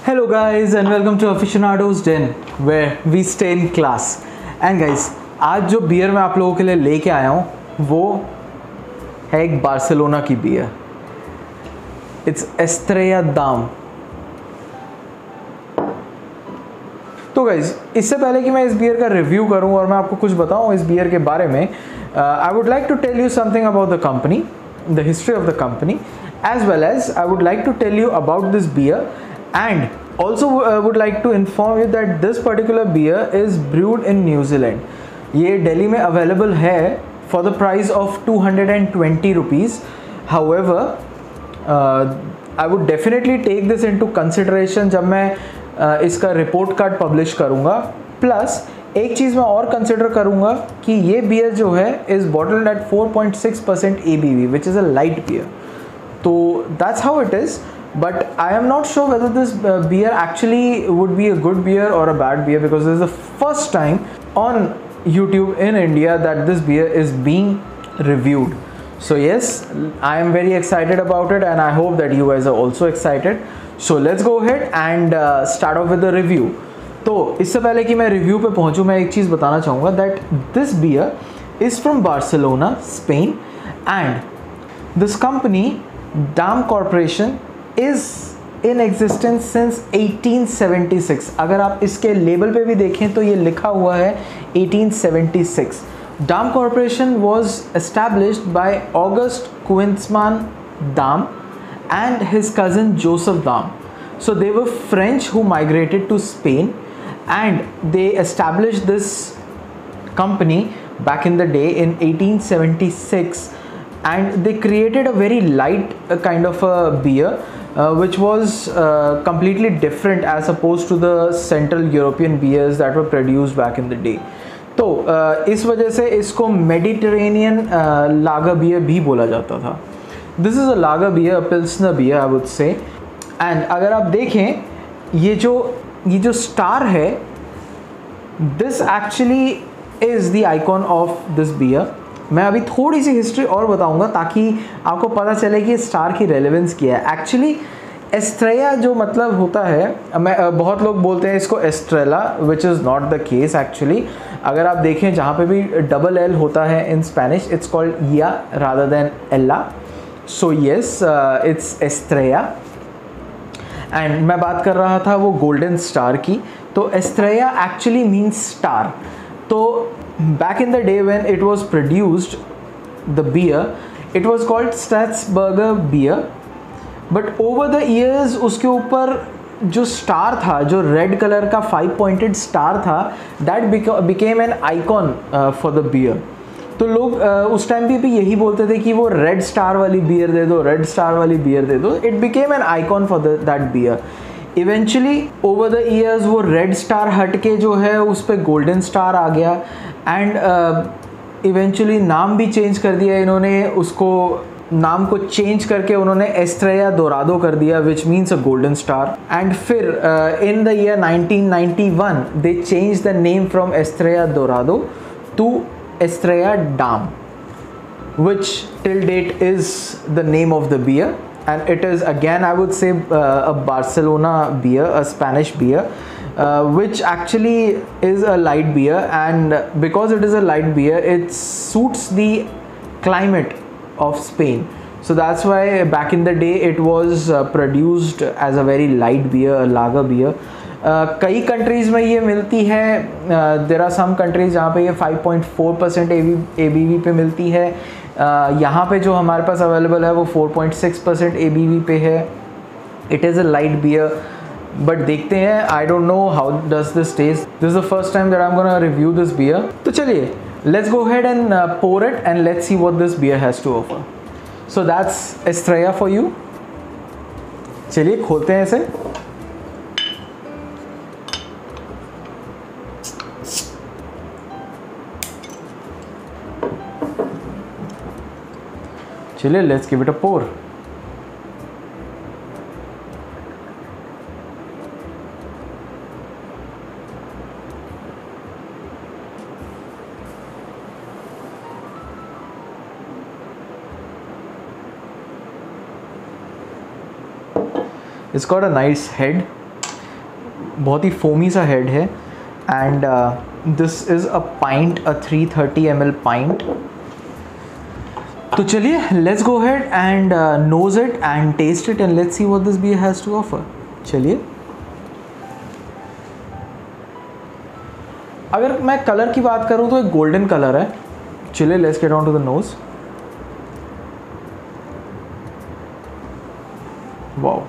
Hello guys and welcome to Aficionados Den where we stay in class. And guys, आज जो beer मैं आप लोगों के लिए लेके आया हूँ वो है एक बार्सिलोना की बियर. It's Estrella Damm. तो गाइज इससे पहले कि मैं इस बियर का रिव्यू करूं और मैं आपको कुछ बताऊं इस बियर के बारे में, I would like to tell you something about the company, the history of the company, as well as I would like to tell you about this beer, and also would like to inform you that this particular beer is brewed in New Zealand. ये दिल्ली में available है for the price of 220 rupees. However, I would definitely take this into consideration जब मैं इसका report card publish करूँगा. Plus एक चीज़ मैं और कंसिडर करूँगा कि ये बियर जो है is bottled at 4.6% ABV which is a light beer. So that's how it is, but I am not sure whether this beer actually would be a good beer or a bad beer, because this is the first time on YouTube in India that this beer is being reviewed. So yes, I am very excited about it and I hope that you guys are also excited. So let's go ahead and start off with the review. तो इससे पहले कि मैं review पे पहुंचूं, मैं एक चीज़ बताना चाहूँगा that this beer is from Barcelona, Spain, and this company Damm Corporation is in existence since 1876. अगर आप इसके लेबल पे भी देखें तो ये लिखा हुआ है 1876. Damm Corporation was established by August Koensman Damm and his cousin Joseph Damm. So they were French who migrated to Spain and they established this company back in the day in 1876. And they created a very light kind of a beer which was completely different as opposed to the Central European beers that were produced back in the day. तो इस वजह से इसको Mediterranean लागर beer भी बोला जाता था. This is a lager beer, pilsner beer I would say. And अगर आप देखें ये जो स्टार है, this actually is the icon of this beer. मैं अभी थोड़ी सी हिस्ट्री और बताऊंगा ताकि आपको पता चले कि स्टार की रेलेवेंस क्या है. एक्चुअली एस्ट्रेया जो मतलब होता है, बहुत लोग बोलते हैं इसको Estrella, which is not the case actually. अगर आप देखें जहाँ पे भी डबल एल होता है इन स्पेनिश, इट्स कॉल्ड या rather than ella. So yes, it's Estrella. And मैं बात कर रहा था वो गोल्डन स्टार की. तो एस्ट्रेया एक्चुअली मीन्स स्टार. तो back in the day when it was produced, the beer, it was called Statzberger beer, but over the years उसके ऊपर जो स्टार था, जो रेड कलर का 5 pointed स्टार था, that became an icon for the beer. तो लोग उस टाइम पे भी यही बोलते थे कि वो रेड स्टार वाली बियर दे दो, रेड स्टार वाली बियर दे दो. It became an icon for that beer. Eventually over the years वो रेड स्टार हट के जो है उस पर गोल्डन स्टार आ गया. एंड इवेंचुअली नाम भी चेंज कर दिया इन्होंने, उसको नाम को चेंज करके उन्होंने एस्ट्रेया दोरादो कर दिया, which means a golden star. And फिर in the year 1991 they change the name from Estrella Dorado to Estrella Damm, which till date is the name of the beer. And it is again, I would say, a Barcelona beer, a Spanish beer, which actually is a light beer, and because it is a light beer, it suits the climate of Spain. So that's why back in the day it was produced as a very light beer, a lager beer. कई countries में ये मिलती है. there are some countries जहाँ पे ये 5.4% ABV पे मिलती है. यहाँ पे जो हमारे पास अवेलेबल है वो 4.6% ABV पे है. It is a light beer, but देखते हैं. I don't know how does this taste. This is the first time that I am gonna review this beer. तो चलिए, let's go ahead and pour it and let's see what this beer has to offer. So that's Estrella for you. चलिए खोलते हैं इसे. चलिए, let's give it a pour. It's got a nice head. बहुत ही foamy सा head है and this is a pint, a 330 ml pint. तो चलिए let's go ahead and nose it and test it and let's see what this beer has to offer. चलिए, अगर मैं colour की बात करूं तो एक गोल्डन कलर है। चलिए let's get on to the nose. Wow,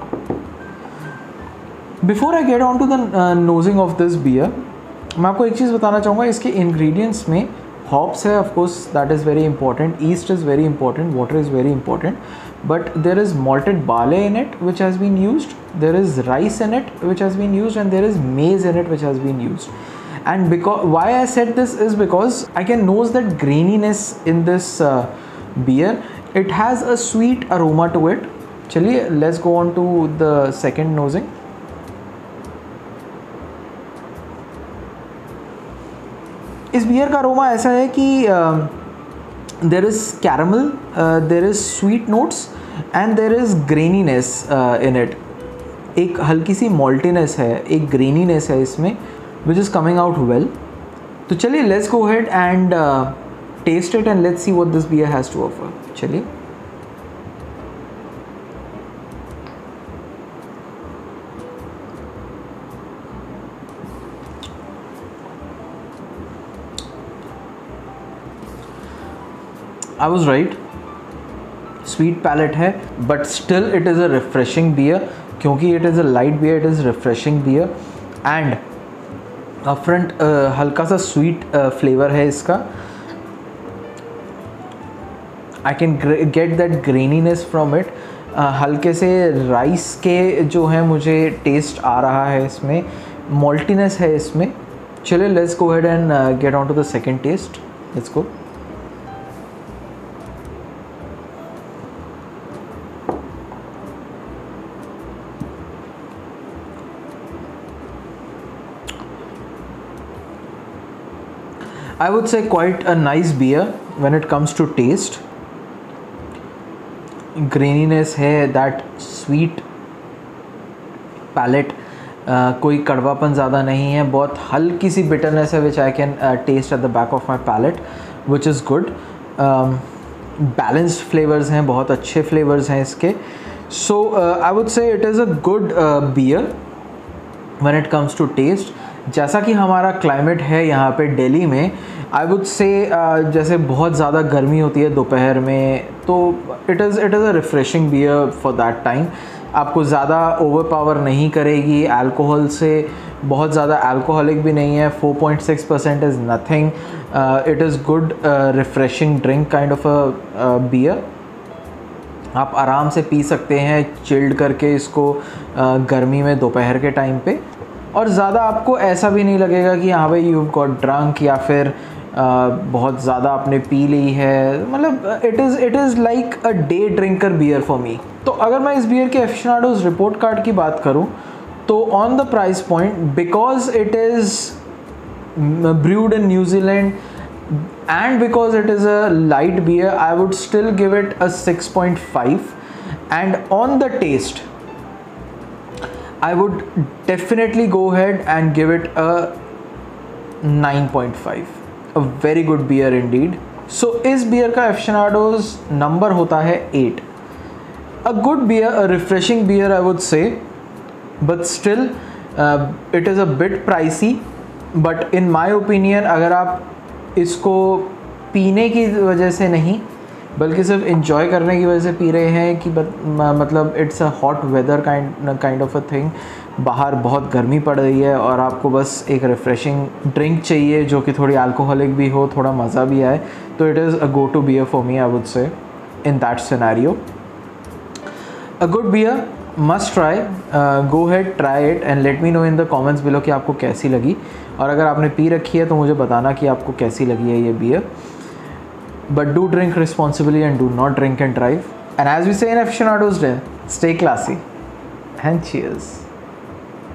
before I get on to the nosing of this beer, मैं आपको एक चीज़ बताना चाहूँगा। इसके इंग्रेडिएंट्स में हॉप्स है, of course that is very important, yeast is very important, water is very important, but there is malted barley in it which has been used, there is rice in it which has been used, and there is maize in it which has been used. And because why I said this is because I can nose that graininess in this beer. It has a sweet aroma to it. चलिए let's go on to the second nosing. इस beer का aroma ऐसा है कि there is caramel, there is sweet notes and there is graininess in it. एक हल्की सी maltiness है, एक ग्रेनीनेस है इसमें which is coming out well. तो चलिए let's go ahead and test it and let's see what this beer has to offer. चलिए, I was right, sweet palate है but still it is a refreshing beer, क्योंकि it is a light beer, it is refreshing beer and upfront हल्का सा sweet flavour है इसका। I can get that graininess from it. हल्के से rice के जो है मुझे टेस्ट आ रहा है इसमें, मॉल्टीनेस है इसमें। चलिए let's go ahead and get on to the second taste. Let's go. I would say quite a nice beer when it comes to taste. Graininess है, that sweet palate, कोई कड़वापन ज़्यादा नहीं है, बहुत हल्की सी bitterness है which I can taste at the back of my palate, which is good. Balanced flavors हैं, बहुत अच्छे flavors हैं इसके. So I would say it is a good beer when it comes to taste. जैसा कि हमारा climate है यहाँ पे दिल्ली में, आई वुड से जैसे बहुत ज़्यादा गर्मी होती है दोपहर में, तो it is a refreshing beer for that time. आपको ज़्यादा ओवर पावर नहीं करेगी, अल्कोहल से बहुत ज़्यादा अल्कोहलिक भी नहीं है, 4.6% is nothing. It is good refreshing drink kind of a beer. आप आराम से पी सकते हैं चिल्ड करके इसको गर्मी में दोपहर के टाइम पे, और ज़्यादा आपको ऐसा भी नहीं लगेगा कि हाँ भाई यू गॉट ड्रंक या फिर बहुत ज़्यादा आपने पी ली है। मतलब it is like a day drinker beer for me. तो अगर मैं इस बियर के एफिशनाडोज रिपोर्ट कार्ड की बात करूँ तो on the price point, because it is brewed in New Zealand and because it is a light beer, I would still give it a 6.5, and on the taste I would definitely go ahead and give it a 9.5. a very good beer indeed. So इस beer का aficionados number होता है 8. a good beer, a refreshing beer I would say, but still it is a bit pricey, but in my opinion अगर आप इसको पीने की वजह से नहीं बल्कि सिर्फ इन्जॉय करने की वजह से पी रहे हैं कि मतलब it's a hot weather kind of a thing, बाहर बहुत गर्मी पड़ रही है और आपको बस एक रिफ़्रेशिंग ड्रिंक चाहिए जो कि थोड़ी अल्कोहलिक भी हो, थोड़ा मज़ा भी आए, तो it is a go to beer for me I would say in that scenario. A good beer, must try. Go ahead, try it and let me know in the comments below कि आपको कैसी लगी, और अगर आपने P रखी है तो मुझे बताना कि आपको कैसी लगी है ये beer. But do drink responsibly and do not drink and drive. And as we say in aficionados day, stay classy and cheers.